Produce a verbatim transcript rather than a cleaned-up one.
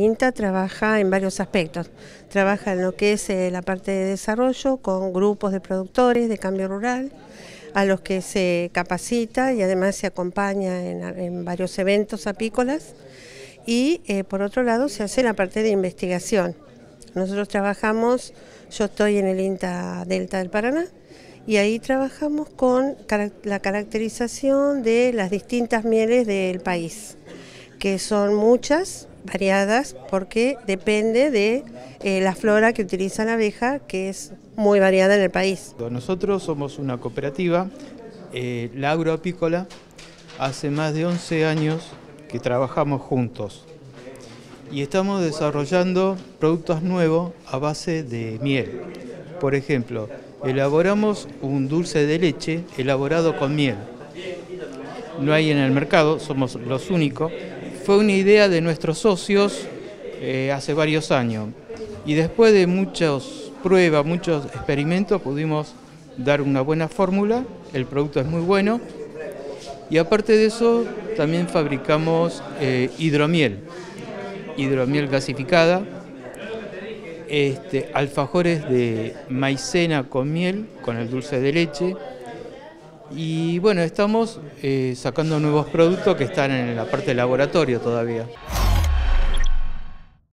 INTA trabaja en varios aspectos. Trabaja en lo que es eh, la parte de desarrollo con grupos de productores de cambio rural, a los que se capacita y además se acompaña en, en varios eventos apícolas. Y eh, por otro lado se hace la parte de investigación. Nosotros trabajamos, yo estoy en el INTA Delta del Paraná, y ahí trabajamos con la caracterización de las distintas mieles del país, que son muchas, variadas, porque depende de eh, la flora que utiliza la abeja, que es muy variada en el país. Nosotros somos una cooperativa, eh, la Agroapícola, hace más de once años que trabajamos juntos y estamos desarrollando productos nuevos a base de miel. Por ejemplo, elaboramos un dulce de leche elaborado con miel. No hay en el mercado, somos los únicos. Fue una idea de nuestros socios eh, hace varios años. Y después de muchas pruebas, muchos experimentos, pudimos dar una buena fórmula. El producto es muy bueno. Y aparte de eso, también fabricamos eh, hidromiel. Hidromiel gasificada. Este, alfajores de maicena con miel, con el dulce de leche. Y bueno, estamos eh, sacando nuevos productos que están en la parte de laboratorio todavía.